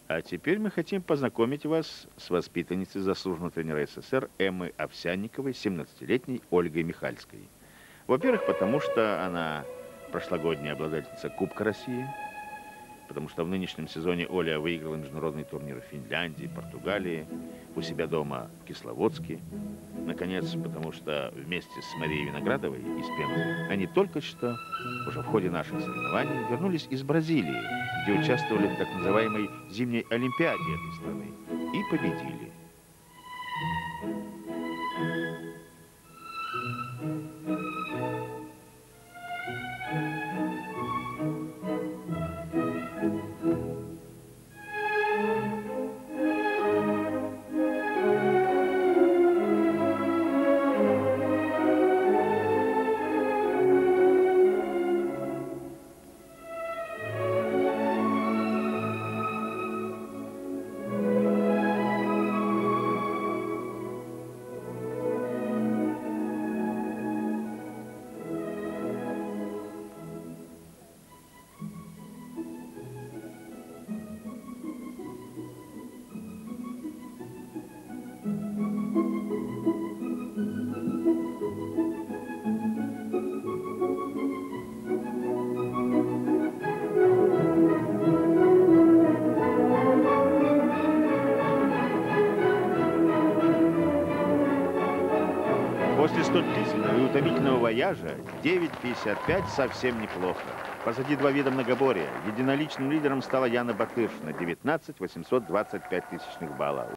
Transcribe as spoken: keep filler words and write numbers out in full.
А теперь мы хотим познакомить вас с воспитанницей заслуженного тренера СССР Эммы Овсянниковой, семнадцатилетней Ольгой Михальской. Во-первых, потому что она прошлогодняя обладательница Кубка России, потому что в нынешнем сезоне Оля выиграла международные турниры в Финляндии, Португалии, у себя дома в Кисловодске. Наконец, потому что вместе с Марией Виноградовой из Пензы они только что, уже в ходе наших соревнований, вернулись из Бразилии, где участвовали в так называемой зимней олимпиаде этой страны и победили. После столь длительного и утомительного вояжа девять пятьдесят пять совсем неплохо. Позади два вида многоборья. Единоличным лидером стала Яна Батыршина, девятнадцать восемьсот двадцать пять тысячных балла.